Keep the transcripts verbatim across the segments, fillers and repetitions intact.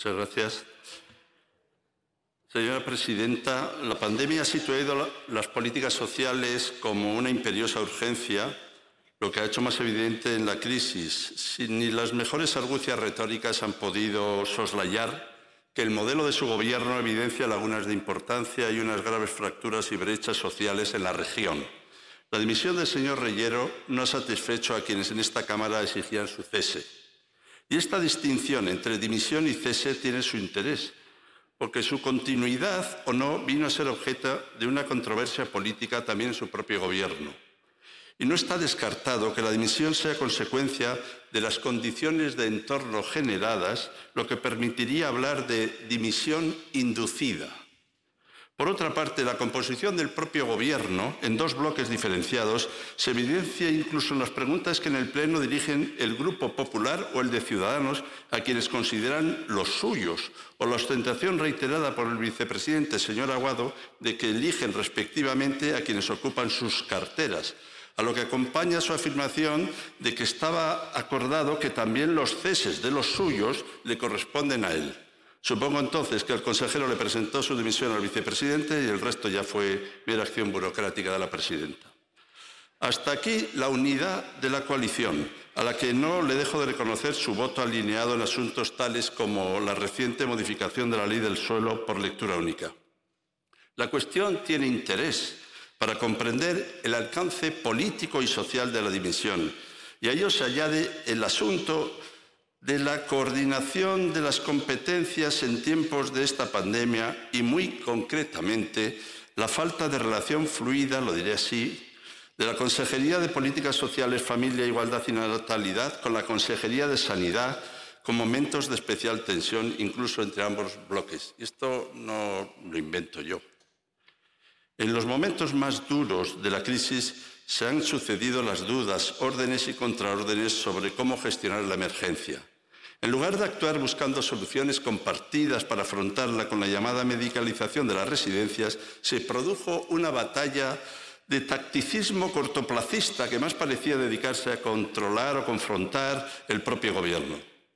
Muchas gracias. Señora presidenta, la pandemia ha situado las políticas sociales como una imperiosa urgencia, lo que ha hecho más evidente en la crisis. Si ni las mejores argucias retóricas han podido soslayar que el modelo de su gobierno evidencia lagunas de importancia y unas graves fracturas y brechas sociales en la región. La dimisión del señor Reyero no ha satisfecho a quienes en esta Cámara exigían su cese. Y esta distinción entre dimisión y cese tiene su interés, porque su continuidad o no vino a ser objeto de una controversia política también en su propio gobierno. Y no está descartado que la dimisión sea consecuencia de las condiciones de entorno generadas, lo que permitiría hablar de dimisión inducida. Por otra parte, la composición del propio Gobierno, en dos bloques diferenciados, se evidencia incluso en las preguntas que en el Pleno dirigen el Grupo Popular o el de Ciudadanos, a quienes consideran los suyos, o la ostentación reiterada por el vicepresidente, señor Aguado, de que eligen respectivamente a quienes ocupan sus carteras, a lo que acompaña su afirmación de que estaba acordado que también los ceses de los suyos le corresponden a él. Supongo entonces que el consejero le presentó su dimisión al vicepresidente y el resto ya fue mera acción burocrática de la presidenta. Hasta aquí la unidad de la coalición, a la que no le dejo de reconocer su voto alineado en asuntos tales como la reciente modificación de la ley del suelo por lectura única. La cuestión tiene interés para comprender el alcance político y social de la dimisión, y a ello se añade el asunto de la coordinación de las competencias en tiempos de esta pandemia y, muy concretamente, la falta de relación fluida, lo diré así, de la Consejería de Políticas Sociales, Familia, Igualdad y Natalidad con la Consejería de Sanidad, con momentos de especial tensión, incluso entre ambos bloques. Y esto no lo invento yo. En los momentos más duros de la crisis se han sucedido las dudas, órdenes y contraórdenes sobre cómo gestionar la emergencia. En lugar de actuar buscando soluciones compartidas para afrontarla con la llamada medicalización de las residencias, se produjo una batalla de tacticismo cortoplacista que más parecía dedicarse a controlar o confrontar el propio gobierno.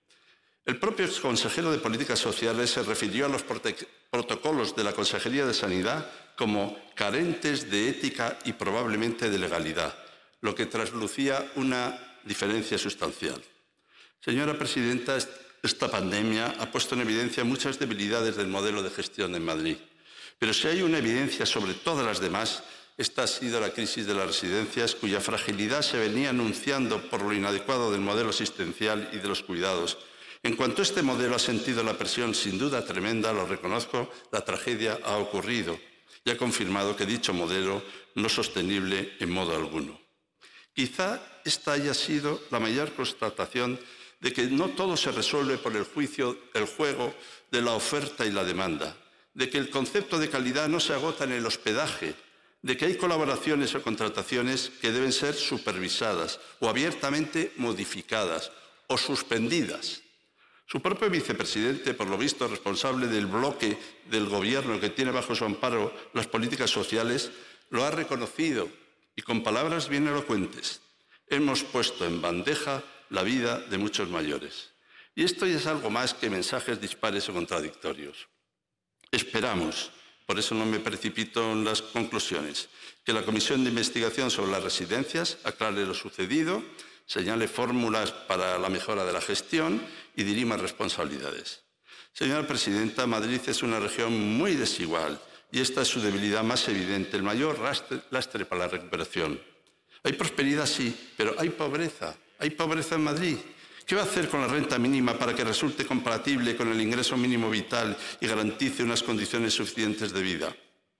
El propio consejero de Políticas Sociales se refirió a los protocolos de la Consejería de Sanidad como carentes de ética y probablemente de legalidad, lo que traslucía una diferencia sustancial. Señora presidenta, esta pandemia ha puesto en evidencia muchas debilidades del modelo de gestión en Madrid. Pero si hay una evidencia sobre todas las demás, esta ha sido la crisis de las residencias, cuya fragilidad se venía anunciando por lo inadecuado del modelo asistencial y de los cuidados. En cuanto este modelo ha sentido la presión sin duda tremenda, lo reconozco, la tragedia ha ocurrido y ha confirmado que dicho modelo no es sostenible en modo alguno. Quizá esta haya sido la mayor constatación de que no todo se resuelve por el juicio, el juego de la oferta y la demanda, de que el concepto de calidad no se agota en el hospedaje, de que hay colaboraciones o contrataciones que deben ser supervisadas o abiertamente modificadas o suspendidas. Su propio vicepresidente, por lo visto responsable del bloque del gobierno que tiene bajo su amparo las políticas sociales, lo ha reconocido y con palabras bien elocuentes. Hemos puesto en bandeja la vida de muchos mayores. Y esto ya es algo más que mensajes dispares o contradictorios. Esperamos, por eso no me precipito en las conclusiones, que la Comisión de Investigación sobre las Residencias aclare lo sucedido, señale fórmulas para la mejora de la gestión y dirima responsabilidades. Señora presidenta, Madrid es una región muy desigual y esta es su debilidad más evidente, el mayor lastre, lastre para la recuperación. Hay prosperidad, sí, pero hay pobreza. Hay pobreza en Madrid. ¿Qué va a hacer con la renta mínima para que resulte compatible con el ingreso mínimo vital y garantice unas condiciones suficientes de vida?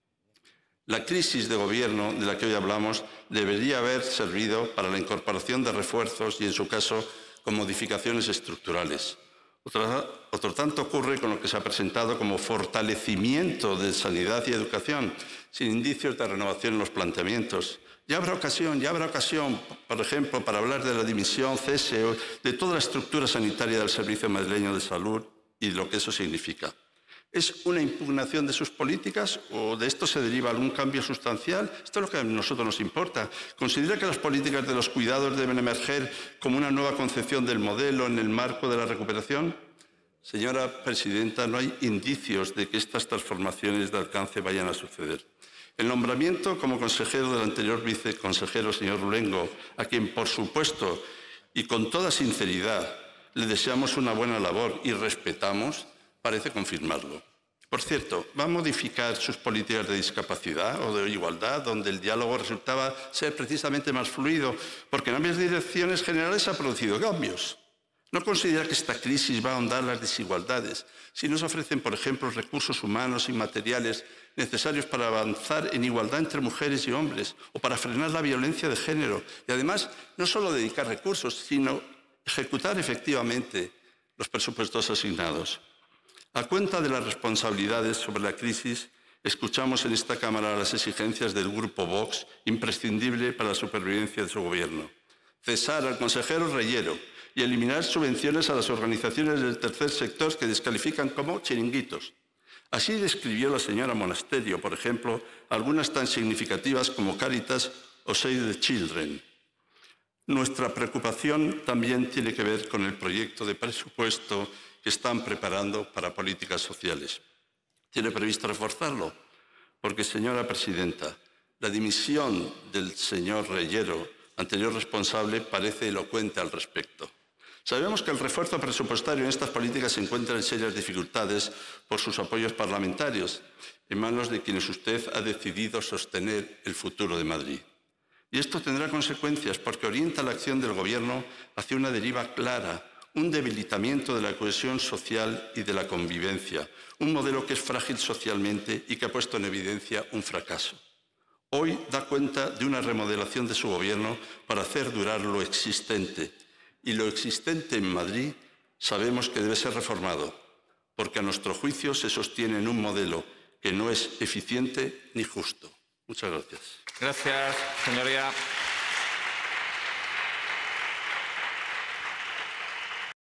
La crisis de gobierno de la que hoy hablamos debería haber servido para la incorporación de refuerzos y, en su caso, con modificaciones estructurales. Otro, otro tanto ocurre con lo que se ha presentado como fortalecimiento de sanidad y educación, sin indicios de renovación en los planteamientos. Ya habrá ocasión, ya habrá ocasión, por ejemplo, para hablar de la dimisión, cese, de toda la estructura sanitaria del Servicio Madrileño de Salud y lo que eso significa. ¿Es una impugnación de sus políticas o de esto se deriva algún cambio sustancial? Esto es lo que a nosotros nos importa. ¿Considera que las políticas de los cuidados deben emerger como una nueva concepción del modelo en el marco de la recuperación? Señora presidenta, no hay indicios de que estas transformaciones de alcance vayan a suceder. El nombramiento como consejero del anterior viceconsejero, señor Luengo, a quien, por supuesto, y con toda sinceridad, le deseamos una buena labor y respetamos, parece confirmarlo. Por cierto, ¿va a modificar sus políticas de discapacidad o de igualdad, donde el diálogo resultaba ser precisamente más fluido? Porque en ambas direcciones generales se han producido cambios. ¿No considera que esta crisis va a ahondar las desigualdades si no se ofrecen, por ejemplo, recursos humanos y materiales necesarios para avanzar en igualdad entre mujeres y hombres o para frenar la violencia de género? Y además, no solo dedicar recursos, sino ejecutar efectivamente los presupuestos asignados. A cuenta de las responsabilidades sobre la crisis, escuchamos en esta Cámara las exigencias del Grupo Vox, imprescindible para la supervivencia de su gobierno. Cesar al consejero Reyero y eliminar subvenciones a las organizaciones del tercer sector que descalifican como chiringuitos. Así describió la señora Monasterio, por ejemplo, algunas tan significativas como Cáritas o Save the Children. Nuestra preocupación también tiene que ver con el proyecto de presupuesto que están preparando para políticas sociales. ¿Tiene previsto reforzarlo? Porque, señora presidenta, la dimisión del señor Reyero, anterior responsable, parece elocuente al respecto. Sabemos que el refuerzo presupuestario en estas políticas se encuentra en serias dificultades por sus apoyos parlamentarios, en manos de quienes usted ha decidido sostener el futuro de Madrid. Y esto tendrá consecuencias porque orienta la acción del Gobierno hacia una deriva clara, un debilitamiento de la cohesión social y de la convivencia, un modelo que es frágil socialmente y que ha puesto en evidencia un fracaso. Hoy da cuenta de una remodelación de su Gobierno para hacer durar lo existente. Y lo existente en Madrid sabemos que debe ser reformado, porque a nuestro juicio se sostiene en un modelo que no es eficiente ni justo. Muchas gracias. Gracias, señoría.